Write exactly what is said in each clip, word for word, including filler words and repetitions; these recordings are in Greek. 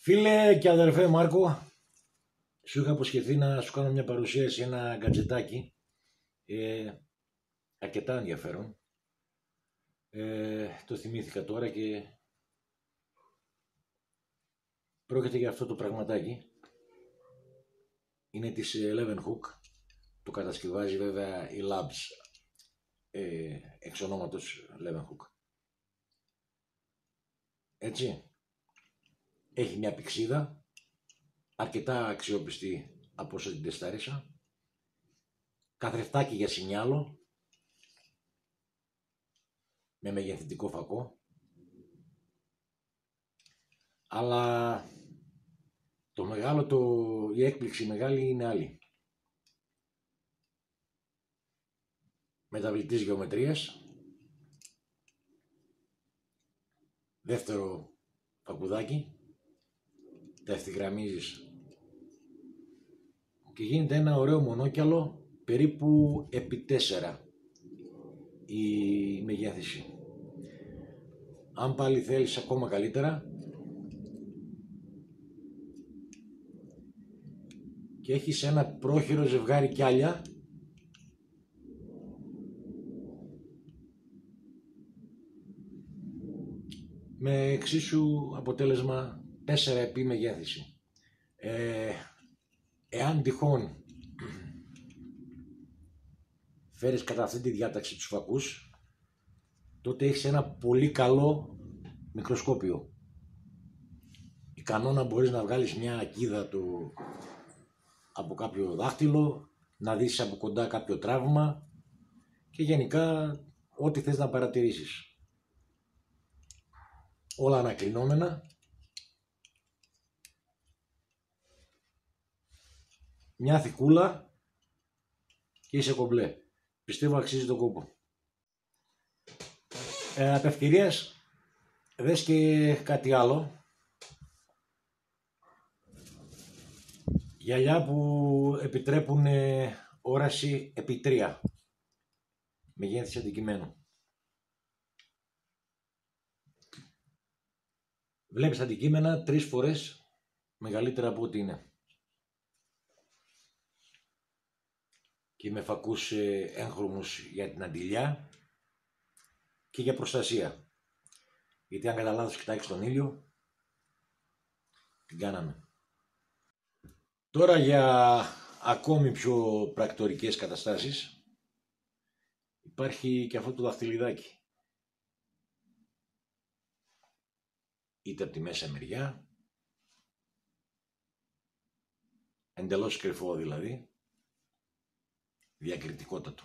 Φίλε και αδερφέ Μάρκο, σου είχα αποσχεθεί να σου κάνω μια παρουσίαση, ένα γκατζετάκι ε, αρκετά ενδιαφέρον. Ε, το θυμήθηκα τώρα και πρόκειται για αυτό το πραγματάκι. Είναι της Leeuwenhoek, το κατασκευάζει βέβαια η Labs, ε, εξ ονόματος Leeuwenhoek. Έτσι. Έχει μια πηξίδα, αρκετά αξιόπιστη από όσο την τεστάρισα, καθρεφτάκι για σινιάλο, με μεγεθυντικό φακό, αλλά το μεγάλο, το, η έκπληξη μεγάλη είναι άλλη. Μεταβλητής γεωμετρίας, δεύτερο φακουδάκι, τα ευθυγραμμίζεις και γίνεται ένα ωραίο μονόκιαλο περίπου επί τέσσερα η μεγέθυνση. Αν πάλι θέλεις ακόμα καλύτερα, και έχεις ένα πρόχειρο ζευγάρι κιάλια με εξίσου αποτέλεσμα τέσσερα επί μεγέθυνση. Ε, εάν τυχόν φέρεις κατά αυτή τη διάταξη τους φακούς, τότε έχεις ένα πολύ καλό μικροσκόπιο. Ικανό να μπορείς να βγάλεις μια ακίδα του από κάποιο δάχτυλο, να δεις από κοντά κάποιο τραύμα και γενικά ό,τι θες να παρατηρήσεις. Όλα ανακλεινόμενα. Μια θικούλα και είσαι κομπλέ. Πιστεύω αξίζει τον κόπο. Ε, απ' ευκαιρίας, δες και κάτι άλλο. Γυαλιά που επιτρέπουν ε, όραση επί τρία. Μεγέθυνση αντικειμένου. Βλέπεις αντικείμενα τρεις φορές μεγαλύτερα από ό,τι είναι. Και με φακούς έγχρωμους για την αντιλιά και για προστασία. Γιατί αν κατά λάθος κοιτάξεις τον ήλιο, την κάναμε. Τώρα για ακόμη πιο πρακτορικές καταστάσεις υπάρχει και αυτό το δαχτυλιδάκι. Είτε από τη μέσα μεριά, εντελώς κρυφό δηλαδή, διακριτικότατο.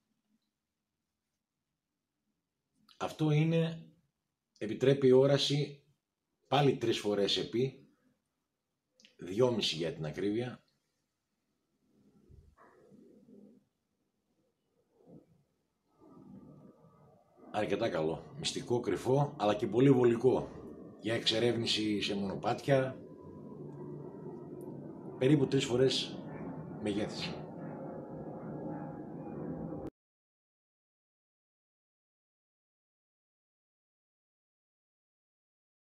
Αυτό είναι, επιτρέπει όραση πάλι τρεις φορές επί, δυόμιση για την ακρίβεια, αρκετά καλό, μυστικό, κρυφό, αλλά και πολύ βολικό για εξερεύνηση σε μονοπάτια, περίπου τρεις φορές μεγέθυνση.